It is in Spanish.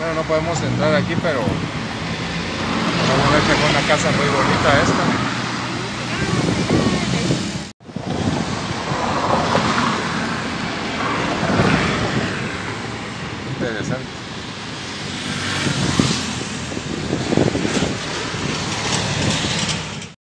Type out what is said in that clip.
Bueno, no podemos entrar aquí, pero una casa muy bonita esta.